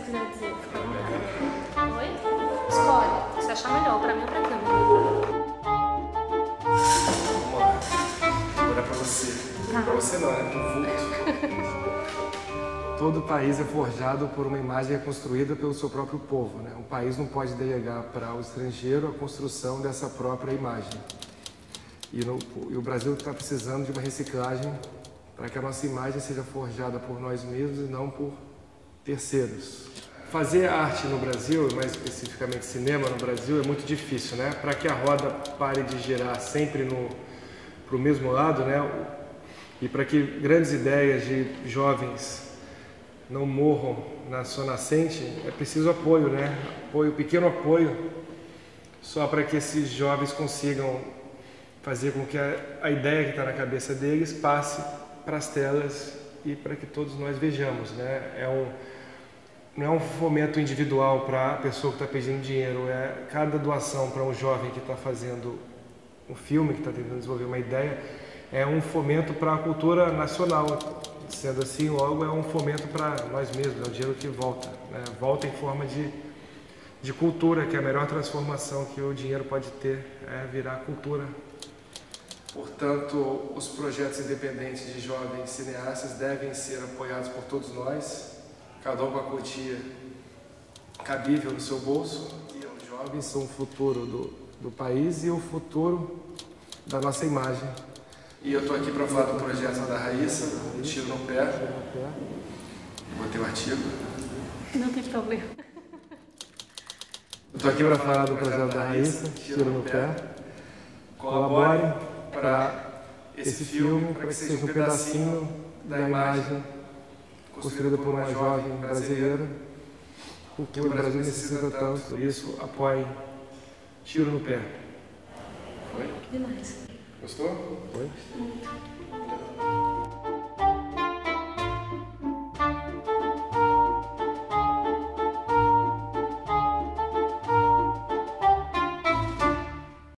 quiser dizer, fica à vontade. Oi? Escolhe, o que você achar melhor, pra mim ou pra câmera. Vamos lá. Agora é pra você. Tá. Pra você não, é pro vulto. Todo país é forjado por uma imagem construída pelo seu próprio povo, né? Um país não pode delegar para o estrangeiro a construção dessa própria imagem. E o Brasil está precisando de uma reciclagem para que a nossa imagem seja forjada por nós mesmos e não por terceiros. Fazer arte no Brasil, mais especificamente cinema no Brasil, é muito difícil, né? Para que a roda pare de girar sempre para o mesmo lado, né? E para que grandes ideias de jovens não morram na sua nascente, é preciso apoio, né? Apoio, pequeno apoio, só para que esses jovens consigam fazer com que a ideia que está na cabeça deles passe para as telas e para que todos nós vejamos, né? Não é um fomento individual para a pessoa que está pedindo dinheiro, é cada doação para um jovem que está fazendo um filme, que está tentando desenvolver uma ideia, é um fomento para a cultura nacional. Sendo assim, logo é um fomento para nós mesmos, é o dinheiro que volta, né? Volta em forma de cultura, que é a melhor transformação que o dinheiro pode ter, é virar cultura. Portanto, os projetos independentes de jovens cineastas devem ser apoiados por todos nós, cada um com a quantia cabível no seu bolso. E os jovens são o futuro do país e o futuro da nossa imagem. E eu estou aqui para falar do projeto da Raíssa, Tiro no Pé. Botei o artigo. Não tem problema. Eu estou aqui para falar do projeto da Raíssa, Tiro no Pé. Colaborem para esse filme, para que seja um pedacinho da imagem construída por uma jovem brasileira, o que o Brasil necessita tanto. Por isso, apoiem Tiro no Pé. Foi? Demais. Gostou? Foi.